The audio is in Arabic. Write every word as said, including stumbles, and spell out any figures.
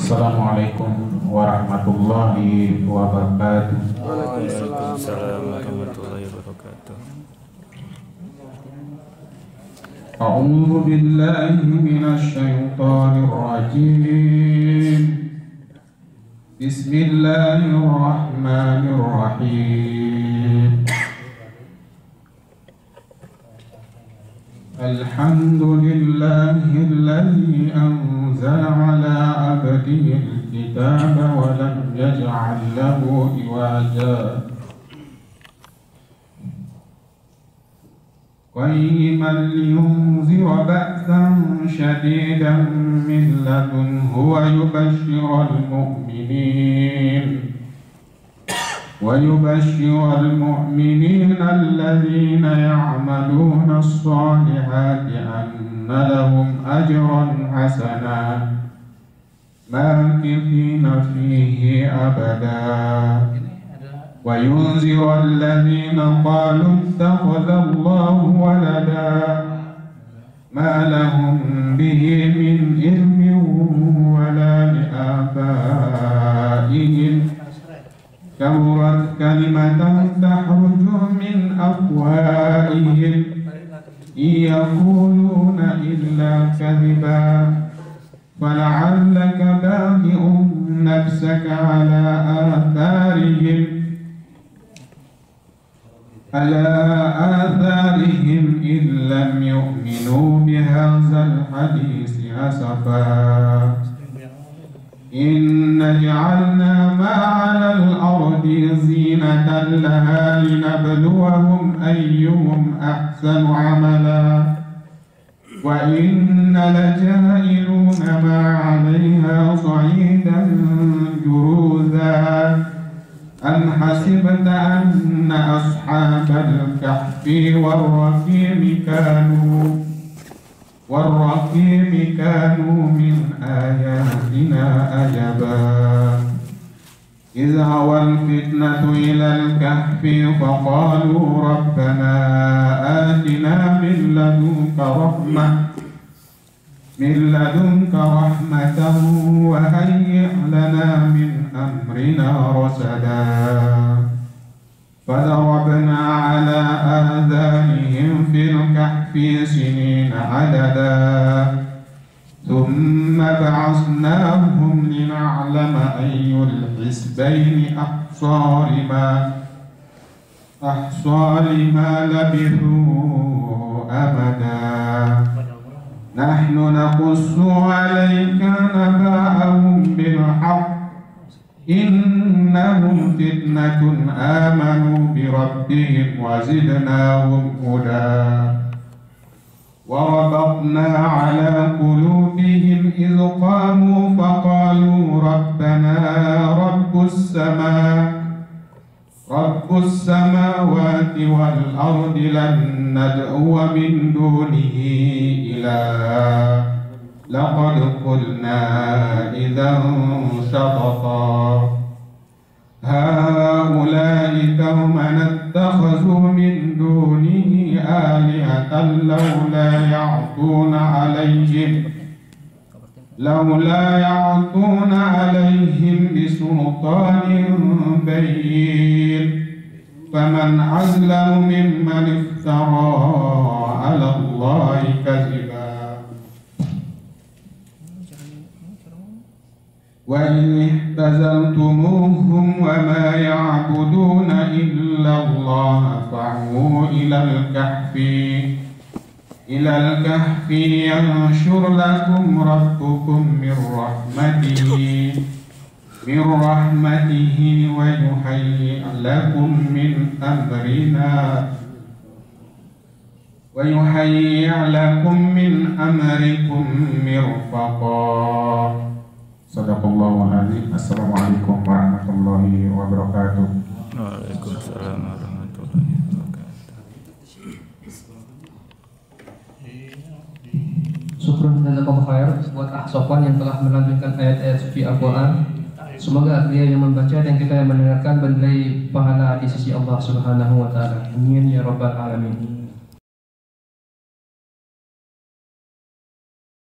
Assalamualaikum warahmatullahi wabarakatuh. Waalaikumsalam warahmatullahi wabarakatuh. A'udzu billahi minasy syaithanir rajim. Bismillahirrahmanirrahim. Alhamdulillahilladzi anzala ala abdihil kitaba wa lam yaj'al lahu iwaja. Qayyiman liyunzira ba'san shadidan min ladunhu wa yubashshiral mu'minin ويبشر المؤمنين الذين يعملون الصالحات أن لهم أجرا حسنا ماكثين فيه أبدا وينذر الذين قالوا اتخذ الله ولدا ما لهم به من علم ولا لآبائهم كبرت كلمة تخرج من أفواههم إن يقولون إلا كذبا فلعلك باخع نفسك على آثارهم على آثارهم إن لم يؤمنوا بهذا الحديث أسفا إن جعلنا ما على الأرض زينة لها لنبلوهم أيهم أحسن عملا وإن لجائلون ما عليها صعيدا جروزا أم حسبت أن أصحاب الكهف والرقيم كانوا والرقيم كانوا من آياتنا عجبا إذ هوى الفتنة إلى الكهف فقالوا ربنا آتنا من لدنك رحمة من لدنك رحمة وهيئ لنا من أمرنا رشدا فضربنا على آذانهم في الكهف سنين عددا ثم بعثناهم لنعلم أي الحزبين أحصى لما أحصى لما لبثوا أبدا نحن نقص عليك نبأهم بالحق إنهم فتنة آمنوا بربهم وزدناهم هدى وربطنا على قلوبهم إذ قاموا فقالوا ربنا رب السماء رب السماوات والأرض لن ندعو من دونه إلها لقد قلنا إذا شططا هؤلاء قومنا اتخذوا من دونه آلهة لولا يعطون عليهم لولا يعطون عليهم بسلطان بين فمن أظلم ممن افترى على الله كذبا وإن احتزلتموهم وما يعبدون إلا الله فاعوا إلى الكهف إلى الكهف ينشر لكم ربكم من رحمته من رحمته ويهيئ لكم من أمرنا ويهيئ لكم من أمركم مرفقا. Sadaqallahul azim. Assalamualaikum warahmatullahi wabarakatuh. Waalaikumsalam warahmatullahi wabarakatuh. Syukur dan khair buat Akh Sofwan yang telah melantunkan ayat-ayat suci Al-Quran. Semoga dia yang membaca dan kita yang mendengarkan bernilai pahala di sisi Allah Subhanahu wa taala. Amin ya rabbal alamin.